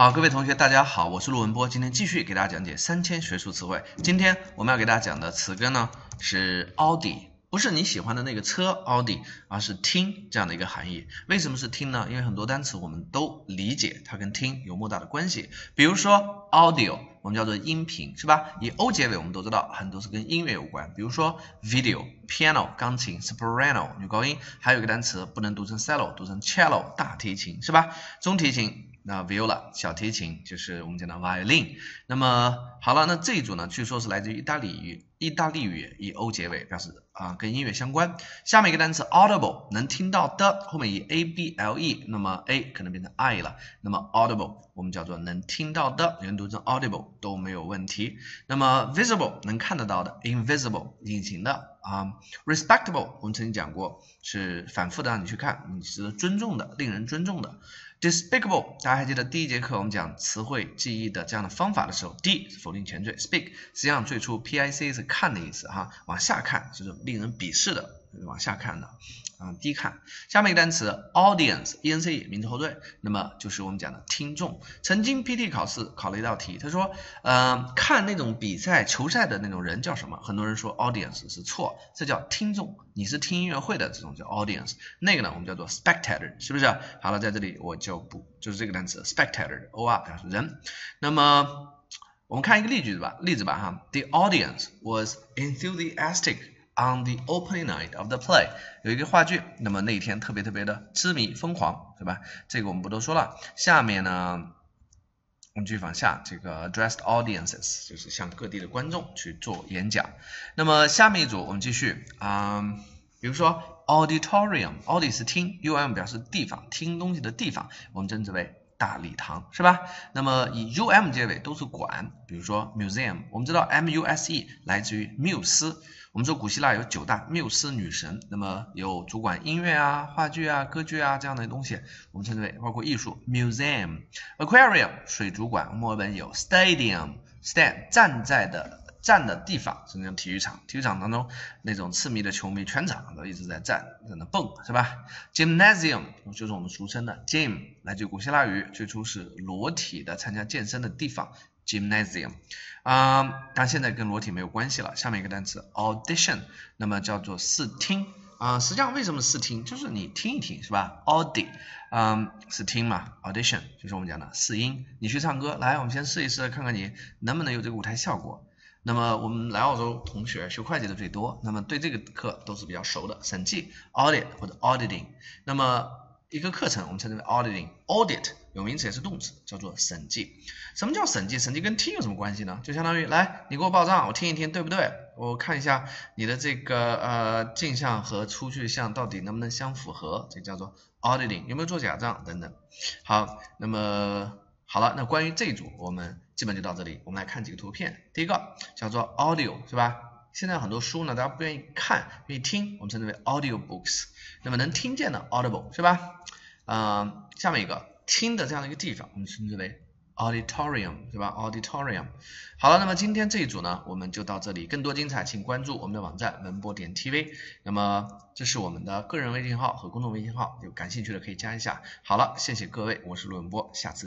好，各位同学，大家好，我是陆文波，今天继续给大家讲解3000学术词汇。今天我们要给大家讲的词根呢是 Audi， 不是你喜欢的那个车 Audi， 而是听这样的一个含义。为什么是听呢？因为很多单词我们都理解它跟听有莫大的关系。比如说 audio， 我们叫做音频，是吧？以 O 结尾，我们都知道很多是跟音乐有关。比如说 video、piano 钢琴、soprano 女高音，还有一个单词不能读成 cello， 读成 cello 大提琴，是吧？中提琴。那 viola 小提琴就是我们讲的 violin。那么好了，那这一组呢，据说是来自于意大利语，以 O 结尾，表示跟音乐相关。下面一个单词 audible 能听到的，后面以 able， 那么 a 可能变成 I 了，那么 audible 我们叫做能听到的，有人读成 audible 都没有问题。那么 visible 能看得到的 ，invisible 隐形的respectable 我们曾经讲过，是反复的让你去看，你值得尊重的，令人尊重的。Despicable 大家还记得第一节课我们讲词汇记忆的这样的方法的时候 ，D 是否定前缀 ，speak 实际上最初 PIC 是看的意思哈，往下看就是令人鄙视的，往下看的低看。下面一个单词 audience ENC 名词后缀，那么就是我们讲的听众。曾经 PT 考试考了一道题，他说看那种比赛球赛的那种人叫什么？很多人说 audience 是错，这叫听众，你是听音乐会的这种叫 audience， 那个呢我们叫做 spectator， 是不是？好了，在这里我就不就是这个单词 spectator OR 表示人。那么我们看一个例子吧哈 ，The audience was enthusiastic on the opening night of the play， 有一个话剧，那么那一天特别的痴迷疯狂，对吧？这个我们不多说了。下面呢，我们继续往下，这个 addressed audiences 就是向各地的观众去做演讲。那么下面一组我们继续比如说 auditorium， audi 是听 ，um 表示地方，听东西的地方，我们称之为大礼堂，是吧？那么以 um 结尾都是馆，比如说 museum， 我们知道 muse 来自于缪斯。我们说古希腊有9大缪斯女神，那么有主管音乐啊、话剧啊、歌剧啊这样的东西，我们称之为包括艺术 museum。aquarium 水族馆，墨尔本有 stadium stand 站的地方，是那种体育场，体育场当中那种痴迷的球迷全场都一直在站，在那蹦，是吧 ？Gymnasium 就是我们俗称的 gym， 来自古希腊语，最初是裸体的参加健身的地方 ，gymnasium。但现在跟裸体没有关系了。下面一个单词 audition， 那么叫做试听实际上为什么试听？就是你听一听，是吧 ？audit， 是听嘛 ，audition 就是我们讲的试音。你去唱歌，来，我们先试一试，看看你能不能有这个舞台效果。那么我们来澳洲同学学会计的最多，那么对这个课都是比较熟的，审计 audit 或者 auditing。那么一个课程我们称之为 auditing，audit 有名词也是动词，叫做审计。什么叫审计？审计跟听有什么关系呢？就相当于来你给我报账，我听一听对不对？我看一下你的这个进项和出去项到底能不能相符合，这叫做 auditing， 有没有做假账等等。好，那么好了，那关于这一组我们基本就到这里。我们来看几个图片，第一个叫做 audio， 是吧？现在很多书呢，大家不愿意看，愿意听，我们称之为 audio books。那么能听见的 audible， 是吧？下面一个听的这样的一个地方，我们称之为 auditorium， 是吧 ？auditorium。好了，那么今天这一组呢，我们就到这里。更多精彩，请关注我们的网站文波.tv。那么这是我们的个人微信号和公众微信号，有感兴趣的可以加一下。好了，谢谢各位，我是陆文波，下次。